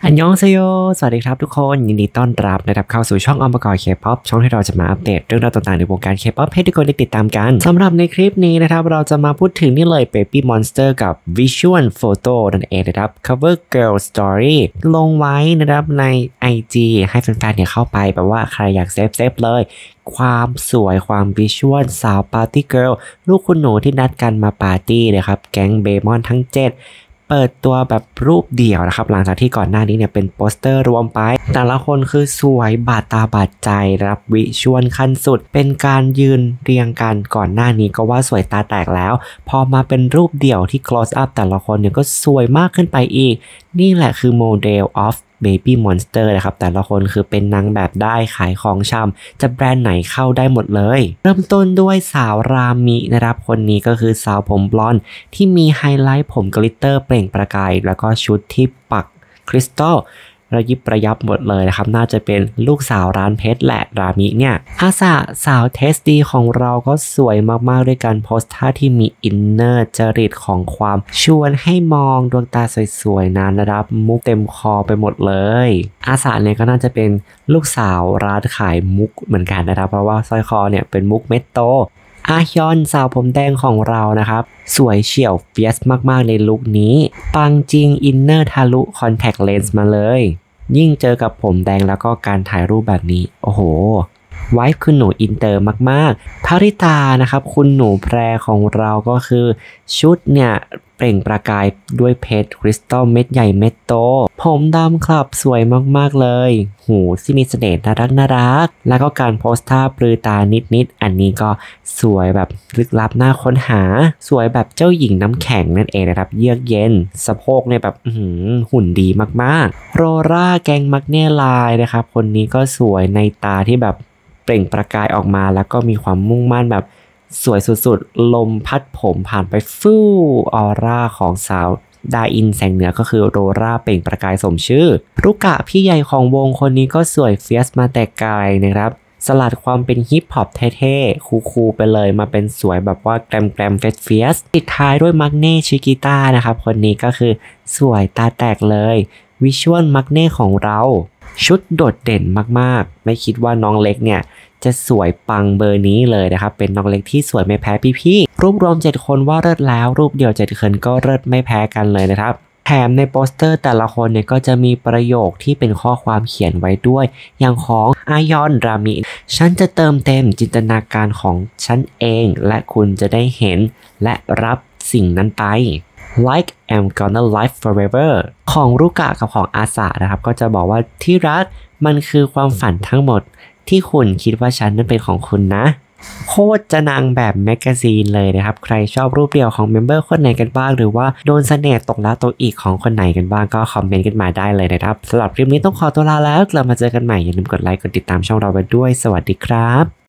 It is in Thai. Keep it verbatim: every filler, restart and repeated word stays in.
อันยองเซโยสวัสดีครับทุกคนยินดีต้อนรับนะครับเข้าสู่ช่องอมกรเคป๊อปช่องที่เราจะมาอัปเดตเรื่องราวต่างๆในวงการเคป๊อปให้ทุกคนได้ติดตามกันสำหรับในคลิปนี้นะครับเราจะมาพูดถึงนี่เลย Baby Monster กับ Visual Photo นั่นเองนะครับ Cover Girl Story ลงไว้นะครับใน ไอ จี ให้แฟนๆเนี่ยเข้าไปแปลว่าใครอยากเซฟเซฟเลยความสวยความวิชวลสาวปาร์ตี้เกิร์ลลูกคุณหนูที่นัดกันมาปาร์ตี้นะครับแก๊งเบมอนทั้งเจ็ดเปิดตัวแบบรูปเดี่ยวนะครับหลังจากที่ก่อนหน้านี้เนี่ยเป็นโปสเตอร์รวมไปแต่ละคนคือสวยบาดตาบาดใจรับวิชวลขั้นสุดเป็นการยืนเรียงกันก่อนหน้านี้ก็ว่าสวยตาแตกแล้วพอมาเป็นรูปเดี่ยวที่ close up แต่ละคนเนี่ยก็สวยมากขึ้นไปอีกนี่แหละคือโมเดล of Baby Monster นะครับแต่ละคนคือเป็นนางแบบได้ขายของชำจะแบรนด์ไหนเข้าได้หมดเลยเริ่มต้นด้วยสาวรามินะครับคนนี้ก็คือสาวผมบลอนด์ที่มีไฮไลท์ผมกลิตเตอร์เปล่งประกายแล้วก็ชุดที่ปักคริสตัลระยิบระยับหมดเลยนะครับน่าจะเป็นลูกสาวร้านเพชรแหละรามิเนี่ยอาสาสาวเทสดีของเราก็สวยมากๆด้วยการโพสท่าที่มีอินเนอร์จริตของความชวนให้มองดวงตาสวยๆนั้นนะครับมุกเต็มคอไปหมดเลยอาสาเนี่ยก็น่าจะเป็นลูกสาวร้านขายมุกเหมือนกันนะครับเพราะว่าสร้อยคอเนี่ยเป็นมุกเม็ดโตอาฮยอนสาวผมแดงของเรานะครับสวยเฉี่ยวเฟียสมากๆในลุคนี้ปังจริงอินเนอร์ทะลุคอนแทคเลนส์มาเลยยิ่งเจอกับผมแดงแล้วก็การถ่ายรูปแบบนี้โอ้โหไวฟ์คือหนูอินเตอร์มากๆภริตานะครับคุณหนูแพรของเราก็คือชุดเนี่ยเปล่งประกายด้วยเพชรคริสตัลเม็ดใหญ่เม็ดโตผมดำคลับสวยมากๆเลยหูที่มีเสน่ห์น่ารักน่ารักแล้วก็การโพสท่าปลือตานิดๆอันนี้ก็สวยแบบลึกลับน่าค้นหาสวยแบบเจ้าหญิงน้ำแข็งนั่นเองนะครับเยือกเย็นสะโพกเนี่ยแบบหุ่นดีมากๆโรราแกงมักเน่ลายนะครับคนนี้ก็สวยในตาที่แบบเปล่งประกายออกมาแล้วก็มีความมุ่งมั่นแบบสวยสุดๆลมพัดผมผ่านไปฟู่ออร่าของสาวดาอินแสงเหนือก็คือโรราเปล่งประกายสมชื่อรุกะพี่ใหญ่ของวงคนนี้ก็สวยเฟียสมาแต่ไกลนะครับสลัดความเป็นฮิปฮอปเท่ๆคูลๆไปเลยมาเป็นสวยแบบว่าแกรมแกรมเฟสเฟียสปิดท้ายด้วยมักเน่ชิกิต้านะครับคนนี้ก็คือสวยตาแตกเลยวิชวลมักเน่ของเราชุดโดดเด่นมากๆไม่คิดว่าน้องเล็กเนี่ยจะสวยปังเบอร์นี้เลยนะครับเป็นน้องเล็กที่สวยไม่แพ้พี่ๆรูปรวมเจ็ดคนว่าเลิศแล้วรูปเดียวเจ็ดคนก็เลิศไม่แพ้กันเลยนะครับแถมในโปสเตอร์แต่ละคนเนี่ยก็จะมีประโยคที่เป็นข้อความเขียนไว้ด้วยอย่างของอายอนรามิฉันจะเติมเต็มจินตนาการของฉันเองและคุณจะได้เห็นและรับสิ่งนั้นไป like I'm gonna live forever ของรุกะกับของอาสานะครับก็จะบอกว่าที่รักมันคือความฝันทั้งหมดที่คุณคิดว่าฉันนั้นเป็นของคุณนะโคตรจะนางแบบแมกกาซีนเลยนะครับใครชอบรูปเดี่ยวของเมมเบอร์คนไหนกันบ้างหรือว่าโดนเสน่ห์ตกแล้วตกอีกของคนไหนกันบ้างก็คอมเมนต์กันมาได้เลยนะครับสำหรับคลิปนี้ต้องขอตัวลาแล้วกลับมาเจอกันใหม่อย่าลืมกดไลค์กดติดตามช่องเราไปด้วยสวัสดีครับ